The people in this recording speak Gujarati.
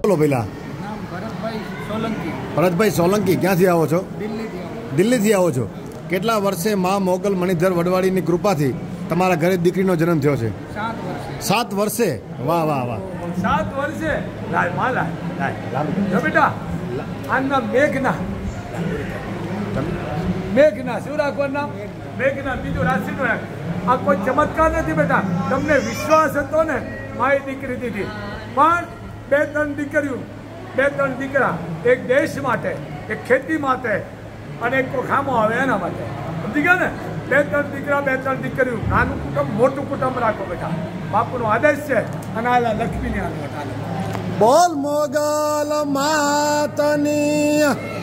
બોલો પહેલા. ભરતભાઈ સોલંકી. ક્યાંથી આવો છો? દિલ્હીથી આવો છો. કેટલા વર્ષે મા મોગલ મણિધર વડવાડીની કૃપાથી તમારા ઘરે દીકરીનો જન્મ થયો છે? 7 વર્ષે. વાહ વાહ વાહ. 7 વર્ષે. બેટા આનું નામ મેઘના શું રાખવાનું નામ? મેઘના. બીજું રાશિ આ કોઈ ચમત્કાર નથી બેટા. તમને વિશ્વાસ હતો ને મારી દીકરી દીધી, પણ 2-3 દીકરીઓ 2-3 દીકરા, એક દેશ માટે, એક ખેતી માટે અને એક ખામો આવે એના માટે. સમજી ગયા ને? 2-3 દીકરા 2-3 દીકરીઓ. નાનું કુટુંબ મોટું કુટુંબ રાખો બેટા. બાપુનો આદેશ છે. અને આ લક્ષ્મીની આદેશ. બોલ મોગલ માતની.